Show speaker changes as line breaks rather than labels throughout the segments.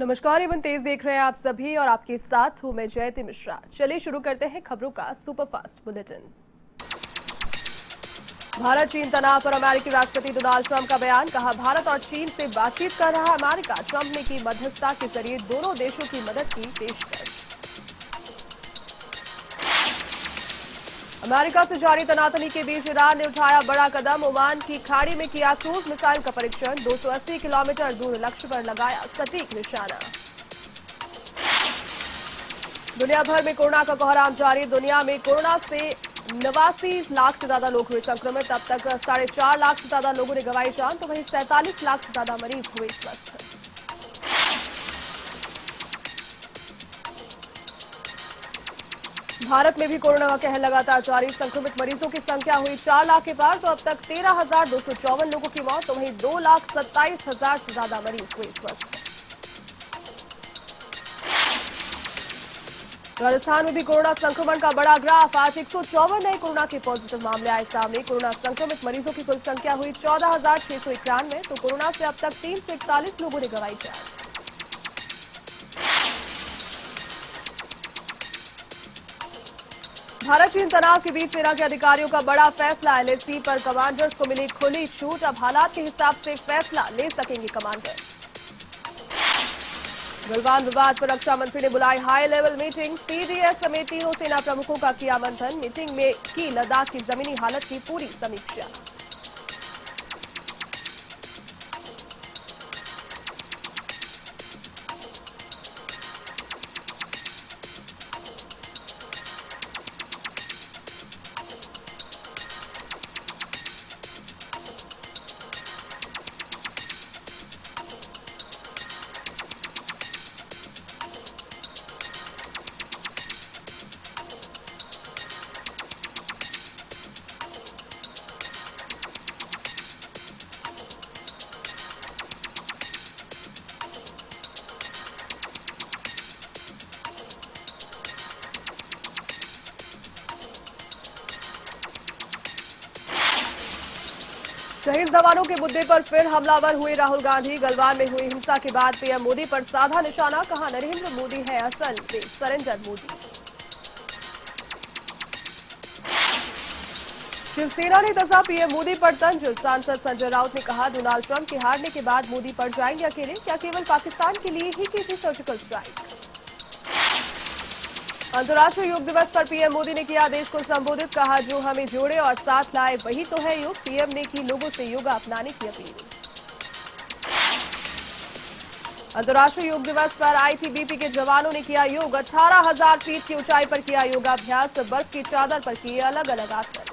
नमस्कार, एवं तेज देख रहे हैं आप सभी और आपके साथ हूं मैं जयती मिश्रा। चलिए शुरू करते हैं खबरों का सुपरफास्ट बुलेटिन। भारत चीन तनाव पर अमेरिकी राष्ट्रपति डोनाल्ड ट्रंप का बयान। कहा, भारत और चीन से बातचीत कर रहा अमेरिका। ट्रंप ने की मध्यस्थता के जरिए दोनों देशों की मदद की पेशकश। अमेरिका से जारी तनातनी के बीच ईरान ने उठाया बड़ा कदम। ओमान की खाड़ी में किया क्रूज मिसाइल का परीक्षण। 280 किलोमीटर दूर लक्ष्य पर लगाया सटीक निशाना। दुनिया भर में कोरोना का कोहराम जारी। दुनिया में कोरोना से 89 लाख से ज्यादा लोग हुए संक्रमित। अब तक 4.5 लाख से ज्यादा लोगों ने गंवाई जान, तो वहीं 47 लाख से ज्यादा मरीज हुए स्वस्थ। भारत में भी कोरोना का कहर लगातार जारी। संक्रमित मरीजों की संख्या हुई 4 लाख के पार, तो अब तक 13,254 लोगों की मौत, तो वहीं 2,27,000 से ज्यादा मरीज हुए स्वस्थ। राजस्थान में भी कोरोना संक्रमण का बड़ा ग्राफ। आज 154 नए कोरोना के पॉजिटिव मामले आए सामने। कोरोना संक्रमित मरीजों की कुल संख्या हुई 14,691, तो कोरोना से अब तक 341 लोगों ने गंवाई जान। भारत चीन तनाव के बीच सेना के अधिकारियों का बड़ा फैसला। एलएसी पर कमांडर्स को मिली खुली छूट। अब हालात के हिसाब से फैसला ले सकेंगे कमांडर्स। गलवान विवाद पर रक्षा मंत्री ने बुलाई हाई लेवल मीटिंग। सीडीएस समेत तीनों सेना प्रमुखों का किया मंथन। मीटिंग में की लद्दाख की जमीनी हालत की पूरी समीक्षा। शहीद जवानों के मुद्दे पर फिर हमलावर हुए राहुल गांधी। गलवान में हुई हिंसा के बाद पीएम मोदी पर साधा निशाना। कहा, नरेंद्र मोदी है असल में सरेंडर मोदी। शिवसेना ने कसा पीएम मोदी पर तंज। सांसद संजय राउत ने कहा, डोनाल्ड ट्रंप के हारने के बाद मोदी पर जाएंगे अकेले। क्या केवल पाकिस्तान के लिए ही की थी सर्जिकल स्ट्राइक। अंतर्राष्ट्रीय योग दिवस पर पीएम मोदी ने किया देश को संबोधित। कहा, जो हमें जोड़े और साथ लाए वही तो है योग। पीएम ने की लोगों से योगा अपनाने की अपील। अंतर्राष्ट्रीय योग दिवस पर आईटीबीपी के जवानों ने किया योग। 18,000 फीट की ऊंचाई पर किया योगाभ्यास। बर्फ की चादर पर किए अलग अलग आसन।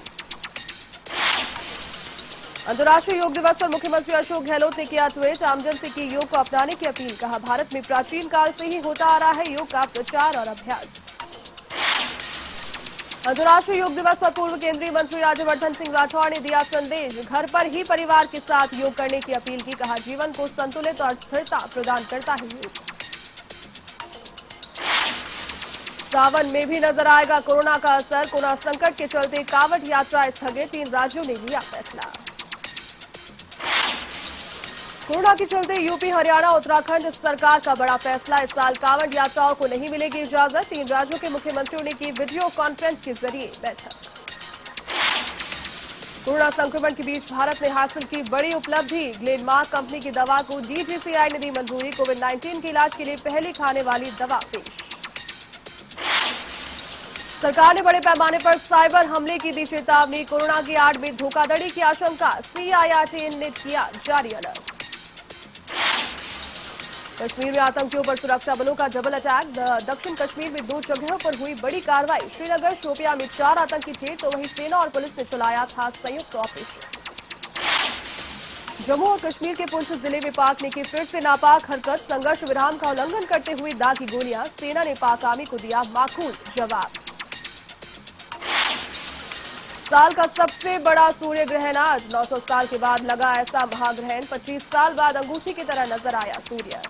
अंतर्राष्ट्रीय योग दिवस पर मुख्यमंत्री अशोक गहलोत ने किया ट्वीट। आमजन से की योग को अपनाने की अपील। कहा, भारत में प्राचीन काल से ही होता आ रहा है योग का प्रचार और अभ्यास। अंतर्राष्ट्रीय योग दिवस पर पूर्व केंद्रीय मंत्री राज्यवर्धन सिंह राठौड़ ने दिया संदेश। घर पर ही परिवार के साथ योग करने की अपील की। कहा, जीवन को संतुलित और स्थिरता प्रदान करता है योग। सावन में भी नजर आएगा कोरोना का असर। कोरोना संकट के चलते कांवड़ यात्रा स्थगित। 3 राज्यों ने लिया फैसला। कोरोना के चलते यूपी, हरियाणा, उत्तराखंड सरकार का बड़ा फैसला। इस साल कांवड़ यात्राओं को नहीं मिलेगी इजाजत। 3 राज्यों के मुख्यमंत्रियों ने की वीडियो कॉन्फ्रेंस के जरिए बैठक। कोरोना संक्रमण के बीच भारत ने हासिल की बड़ी उपलब्धि। ग्लेनमार्क कंपनी की दवा को डीजीसीआई ने दी मंजूरी। कोविड-19 के इलाज के लिए पहली खाने वाली दवा पेश। सरकार ने बड़े पैमाने पर साइबर हमले की दी चेतावनी। कोरोना की आड़ में धोखाधड़ी की आशंका। सीआईआरटी ने किया जारी अलर्ट। कश्मीर में आतंकियों पर सुरक्षा बलों का डबल अटैक। दक्षिण कश्मीर में 2 जगहों पर हुई बड़ी कार्रवाई। श्रीनगर, शोपियां में 4 आतंकी थे, तो वहीं सेना और पुलिस ने चलाया था संयुक्त ऑपरेशन। जम्मू और कश्मीर के पुंछ जिले में पाक ने की फिर से नापाक हरकत। संघर्ष विराम का उल्लंघन करते हुए दागी गोलियां। सेना ने पाक आर्मी को दिया माकूल जवाब। साल का सबसे बड़ा सूर्य ग्रहण आज। 900 साल के बाद लगा ऐसा महाग्रहण। 25 साल बाद अंगूठी की तरह नजर आया सूर्य।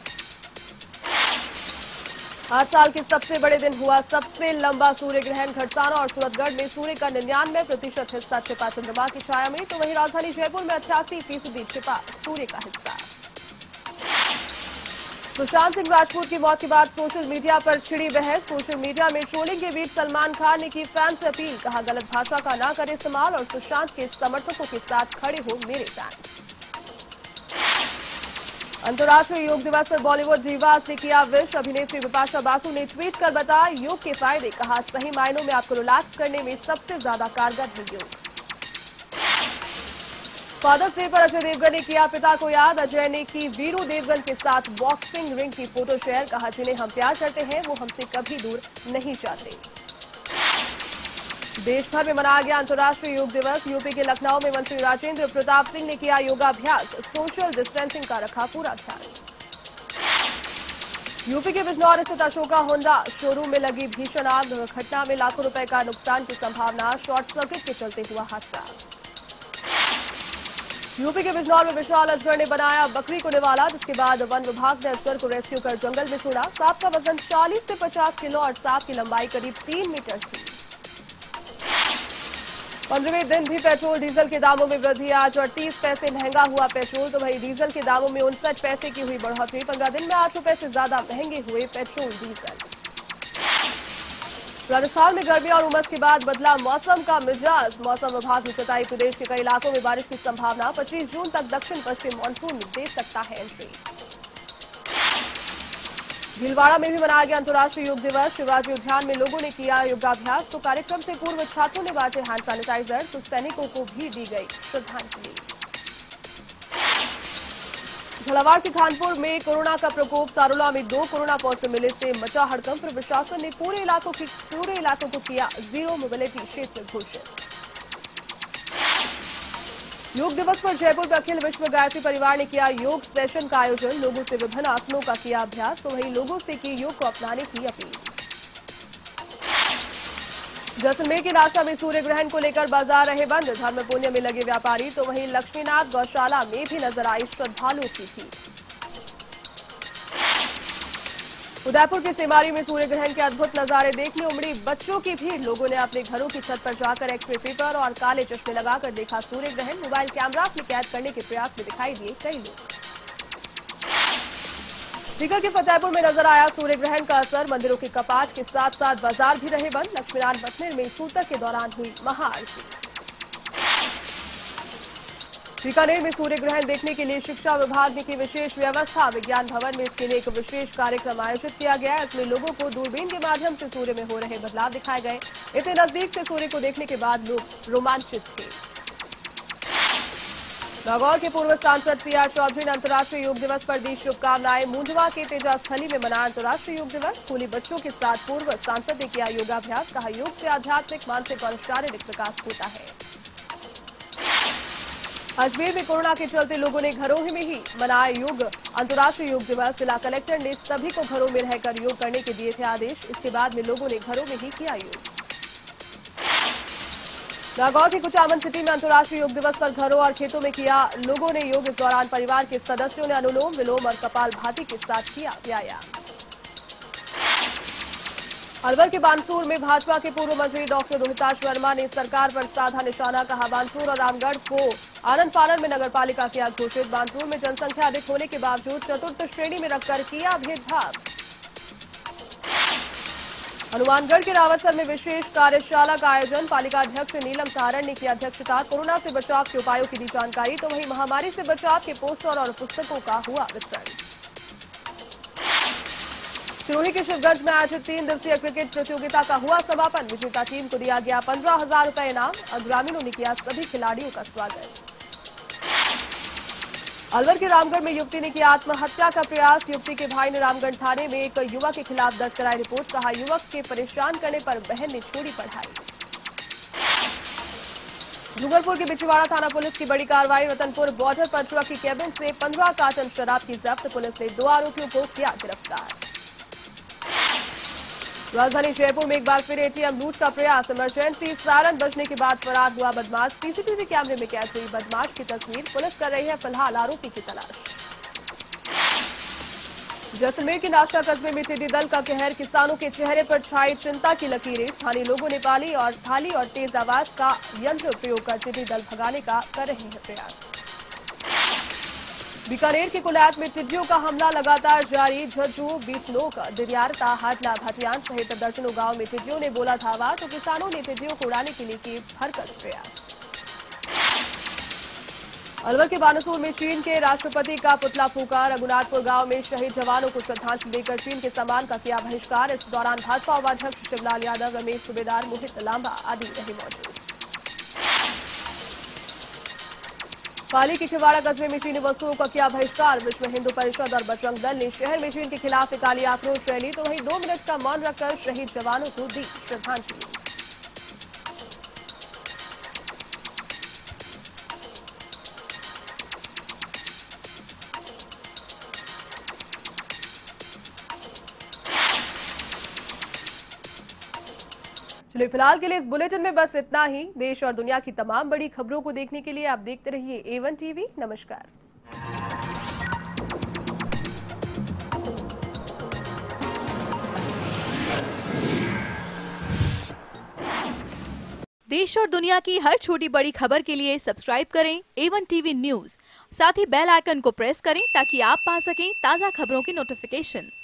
8 साल के सबसे बड़े दिन हुआ सबसे लंबा सूर्य ग्रहण। खरसाना और सूरतगढ़ में सूर्य का 99% हिस्सा छिपा चंद्रमा की छाया में, तो वहीं राजधानी जयपुर में 88% छिपा सूर्य का हिस्सा। सुशांत सिंह राजपूत की मौत के बाद सोशल मीडिया पर छिड़ी बहस। सोशल मीडिया में ट्रोलिंग के बीच सलमान खान ने की फैन से अपील, कहा गलत भाषा का ना करे इस्तेमाल और सुशांत के समर्थकों के साथ खड़े हो मेरे फैंस। अंतर्राष्ट्रीय योग दिवस पर बॉलीवुड रीवाज ने किया विश। अभिनेत्री बिपाशा बासु ने ट्वीट कर बताया योग के फायदे, कहा सही मायनों में आपको रिलैक्स करने में सबसे ज्यादा कारगर है योग। फादर्स डे पर अजय देवगन ने किया पिता को याद। अजय ने की वीरू देवगन के साथ बॉक्सिंग रिंग की फोटो शेयर, कहा जिन्हें हम प्यार करते हैं वो हमसे कभी दूर नहीं जाते। देश भर में मनाया गया अंतर्राष्ट्रीय योग दिवस। यूपी के लखनऊ में मंत्री राजेंद्र प्रताप सिंह ने किया योगाभ्यास। सोशल डिस्टेंसिंग का रखा पूरा ध्यान। यूपी के बिजनौर स्थित अशोका होंडा शोरूम में लगी भीषण आग। घटना में लाखों रुपए का नुकसान की संभावना। शॉर्ट सर्किट के चलते हुआ हादसा। यूपी के बिजनौर में विशाल अजगर ने बनाया बकरी को निवाला, जिसके बाद वन विभाग ने अजगर को रेस्क्यू कर जंगल में छोड़ा। सांप का वजन 40 से 50 किलो और सांप की लंबाई करीब 3 मीटर थी। 15वें दिन भी पेट्रोल डीजल के दामों में वृद्धि। आज 38 पैसे महंगा हुआ पेट्रोल, तो वहीं डीजल के दामों में 59 पैसे की हुई बढ़ोतरी। 15 दिन में 8 रुपए से ज्यादा महंगे हुए पेट्रोल डीजल। राजस्थान में गर्मी और उमस के बाद बदला मौसम का मिजाज। मौसम विभाग ने जताई प्रदेश के कई इलाकों में बारिश की संभावना। 25 जून तक दक्षिण पश्चिम मानसून दे सकता है एंट्री। भीलवाड़ा में भी मनाया गया अंतर्राष्ट्रीय योग दिवस। शिवाजी उद्यान में लोगों ने किया योगाभ्यास, तो कार्यक्रम से पूर्व छात्रों ने बांटे हैंड सैनिटाइजर, तो सैनिकों को भी दी गई श्रद्धांजलि। झालावाड़ के खानपुर में कोरोना का प्रकोप। सारोला में 2 कोरोना पॉजिटिव मिले से मचा हड़कंप। प्रशासन ने पूरे इलाकों को किया जीरो मोबिलिटी क्षेत्र घोषित। योग दिवस पर जयपुर में अखिल विश्व गायत्री परिवार ने किया योग सेशन का आयोजन। लोगों से विभिन्न आसनों का किया अभ्यास, तो वहीं लोगों से की योग को अपनाने की अपील। जैसलमेर के नाश्ता में सूर्य ग्रहण को लेकर बाजार रहे बंद। धर्म पुण्य में लगे व्यापारी, तो वहीं लक्ष्मीनाथ गौशाला में भी नजर आई श्रद्धालुओं की भीड़। उदयपुर के सेमारी में सूर्य ग्रहण के अद्भुत नजारे देखने उमड़ी बच्चों की भीड़। लोगों ने अपने घरों की छत पर जाकर एक्सरे पेपर और काले चश्मे लगाकर देखा सूर्य ग्रहण। मोबाइल कैमरा में कैद करने के प्रयास में दिखाई दिए कई लोग। सीकर के फतेहपुर में नजर आया सूर्य ग्रहण का असर। मंदिरों के कपाट के साथ साथ बाजार भी रहे बंद। लक्ष्मीनाथ बटनेर में सूतक के दौरान हुई महाआरती। बीकानेर में सूर्य ग्रहण देखने के लिए शिक्षा विभाग ने की विशेष व्यवस्था। विज्ञान भवन में इसके लिए एक विशेष कार्यक्रम आयोजित किया गया। इसमें लोगों को दूरबीन के माध्यम से सूर्य में हो रहे बदलाव दिखाए गए। इतने नजदीक से सूर्य को देखने के बाद लोग रोमांचित थे। नागौर के पूर्व सांसद पीआर चौधरी ने अंतर्राष्ट्रीय योग दिवस पर दी शुभकामनाएं। मुंडवा के तेजास्थली में मनाया अंतर्राष्ट्रीय योग दिवस। स्कूली बच्चों के साथ पूर्व सांसद ने किया योगाभ्यास, कहा योग से आध्यात्मिक, मानसिक और शारीरिक विकास होता है। अजमेर में कोरोना के चलते लोगों ने घरों में ही मनाया योग अंतर्राष्ट्रीय योग दिवस। जिला कलेक्टर ने सभी को घरों में रहकर योग करने के दिए थे आदेश। इसके बाद में लोगों ने घरों में ही किया योग। नागौर की कुचामन सिटी में अंतर्राष्ट्रीय योग दिवस पर घरों और खेतों में किया लोगों ने योग। इस दौरान परिवार के सदस्यों ने अनुलोम विलोम और कपालभाति के साथ किया व्यायाम। अलवर के बानसूर में भाजपा के पूर्व मंत्री डॉक्टर रोहिताश वर्मा ने सरकार पर साधा निशाना, कहा बानसूर और रामगढ़ को आनंद फानन में नगरपालिका किया घोषित। बानसूर में जनसंख्या अधिक होने के बावजूद चतुर्थ श्रेणी में रखकर किया भेदभाव। हनुमानगढ़ के रावतसर में विशेष कार्यशाला का आयोजन। पालिका अध्यक्ष नीलम सहारण ने की अध्यक्षता। कोरोना से बचाव के उपायों की दी जानकारी, तो वहीं महामारी से बचाव के पोस्टर और पुस्तकों का हुआ वितरण। सिरोही के शिवगंज में आयोजित 3 दिवसीय क्रिकेट प्रतियोगिता का हुआ समापन। विजेता टीम को दिया गया 15,000 रुपए इनाम और ग्रामीणों ने किया सभी खिलाड़ियों का स्वागत। अलवर के रामगढ़ में युवती ने किया आत्महत्या का प्रयास। युवती के भाई ने रामगढ़ थाने में एक युवक के खिलाफ दर्ज कराई रिपोर्ट, कहा युवक के परेशान करने पर बहन ने छोड़ी पढ़ाई। डूंगरपुर के बिछवाड़ा थाना पुलिस की बड़ी कार्रवाई। रतनपुर बॉर्डर पर ट्रक की केबिन से 15 कार्टन शराब की जब्त। पुलिस ने 2 आरोपियों को किया गिरफ्तार। राजधानी जयपुर में एक बार फिर एटीएम लूट का प्रयास। इमरजेंसी सायरन बजने के बाद फरार हुआ बदमाश। सीसीटीवी कैमरे में कैद हुई बदमाश की तस्वीर। पुलिस कर रही है फिलहाल आरोपी की तलाश। जैसलमेर के नाश्ता कस्बे में टिड्डी दल का कहर। किसानों के चेहरे पर छाई चिंता की लकीरें। स्थानीय लोगों ने थाली और तेज आवाज का यंत्र प्रयोग कर टिड्डी दल भगाने का कर रहे हैं प्रयास। बीकानेर के कुलैत में टिड्डियों का हमला लगातार जारी। झज्जू, बीसनोक, दिरियारता, हाटला, भाटियान सहित दर्जनों गांव में टिड्डियों ने बोला धावा तो किसानों ने टिड्डियों को उड़ाने के लिए की भरकर प्रयास। अलवर के बानसूर में चीन के राष्ट्रपति का पुतला फूका। रघुनाथपुर गांव में शहीद जवानों को श्रद्धांजलि देकर चीन के सम्मान का किया बहिष्कार। इस दौरान भाजपा उपाध्यक्ष शिवलाल यादव, रमेश सूबेदार, मोहित लांबा आदि रहे मौजूद। पाली के खिवाड़ा कस्बे में चीनी वस्तुओं का किया बहिष्कार। विश्व हिंदू परिषद और बजरंग दल ने शहर में चीन के खिलाफ निकाली आक्रोश रैली तो वहीं 2 मिनट का मौन रखकर शहीद जवानों को दी श्रद्धांजलि। चलिए फिलहाल के लिए इस बुलेटिन में बस इतना ही। देश और दुनिया की तमाम बड़ी खबरों को देखने के लिए आप देखते रहिए A1 टीवी। नमस्कार।
देश और दुनिया की हर छोटी बड़ी खबर के लिए सब्सक्राइब करें A1 टीवी न्यूज़। साथ ही बेल आइकन को प्रेस करें ताकि आप पा सकें ताज़ा खबरों की नोटिफिकेशन।